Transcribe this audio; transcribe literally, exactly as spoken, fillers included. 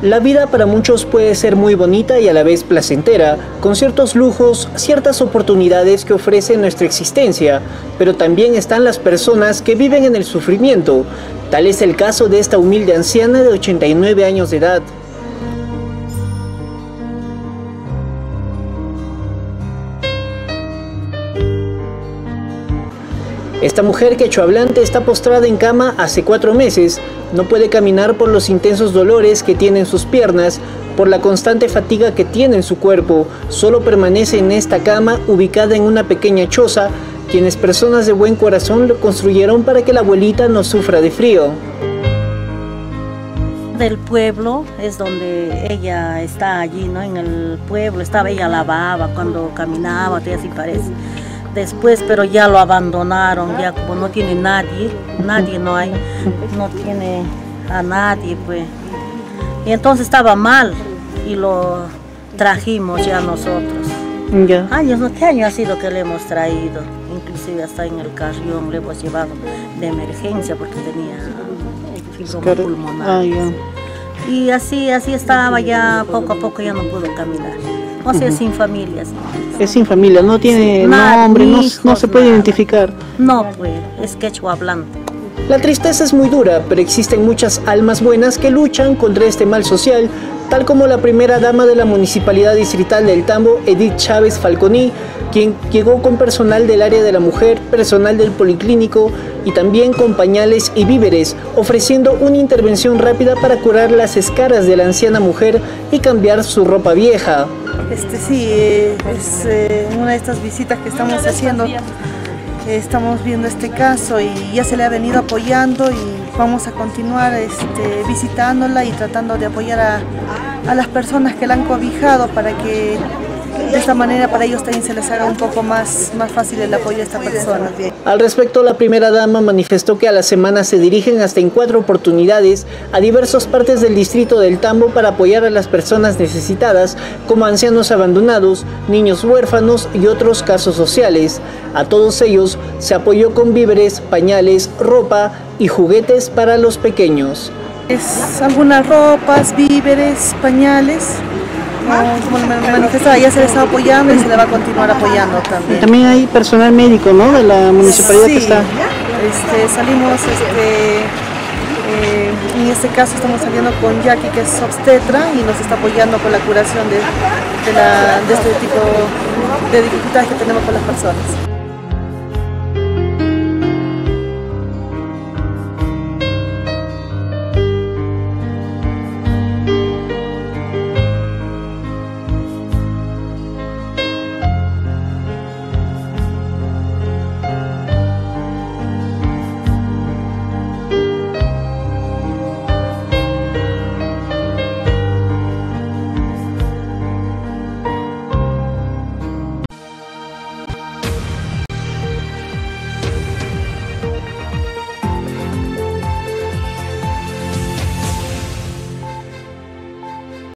La vida para muchos puede ser muy bonita y a la vez placentera, con ciertos lujos, ciertas oportunidades que ofrece nuestra existencia, pero también están las personas que viven en el sufrimiento. Tal es el caso de esta humilde anciana de ochenta y nueve años de edad. Esta mujer quechohablante está postrada en cama hace cuatro meses. No puede caminar por los intensos dolores que tiene en sus piernas, por la constante fatiga que tiene en su cuerpo. Solo permanece en esta cama ubicada en una pequeña choza, quienes personas de buen corazón lo construyeron para que la abuelita no sufra de frío. Del pueblo es donde ella está allí, ¿no? En el pueblo estaba, ella lavaba cuando caminaba, así parece. Después, pero ya lo abandonaron, ya como no tiene nadie, nadie no hay, no tiene a nadie, pues. Y entonces estaba mal y lo trajimos ya nosotros. Ya. Años, ¿no? ¿Qué año ha sido que le hemos traído? Inclusive hasta en el carrión le hemos llevado de emergencia porque tenía fibroma pulmonar. Ah, ya. Y así, así estaba ya, poco a poco ya no pudo caminar. O sea, uh-huh. sin familia. Sin es sin familia, no tiene nada, nombre, no, hijos, no se puede nada. Identificar. No, pues, es quechua hablante. La tristeza es muy dura, pero existen muchas almas buenas que luchan contra este mal social, tal como la primera dama de la Municipalidad Distrital del Tambo, Edith Chávez Falconi, quien llegó con personal del área de la mujer, personal del policlínico y también con pañales y víveres, ofreciendo una intervención rápida para curar las escaras de la anciana mujer y cambiar su ropa vieja. Este sí, eh, es eh, una de estas visitas que estamos haciendo. Eh, estamos viendo este caso y ya se le ha venido apoyando y vamos a continuar este, visitándola y tratando de apoyar a, a las personas que la han cobijado para que de esta manera para ellos también se les haga un poco más, más fácil el apoyo a esta persona. Al respecto, la primera dama manifestó que a la semana se dirigen hasta en cuatro oportunidades a diversas partes del distrito del Tambo para apoyar a las personas necesitadas, como ancianos abandonados, niños huérfanos y otros casos sociales. A todos ellos se apoyó con víveres, pañales, ropa y juguetes para los pequeños. Es algunas ropas, víveres, pañales. Como me manifestaba, ya se le está apoyando y se le va a continuar apoyando también. También hay personal médico, ¿no? De la municipalidad sí, que está. Este, salimos, este, eh, en este caso estamos saliendo con Jackie, que es obstetra, y nos está apoyando con la curación de, de, la, de este tipo de dificultades que tenemos con las personas.